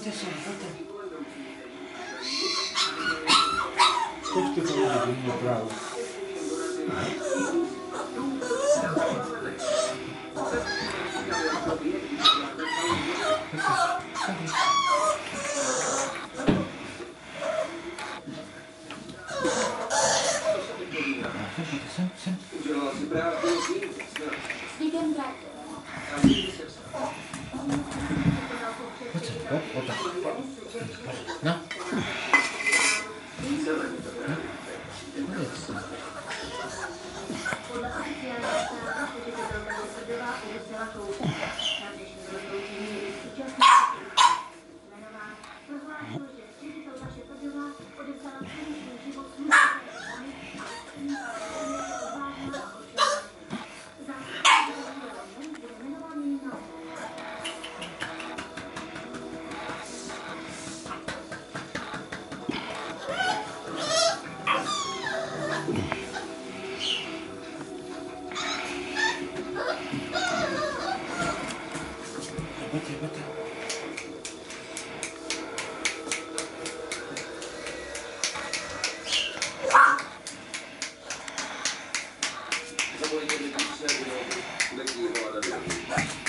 Pojďte sem, pojďte. Pojďte to lidi, opravdu. Sem. Pojď sem, pojď. No. Pojďte. Zavolejte mi, když se bude kývat.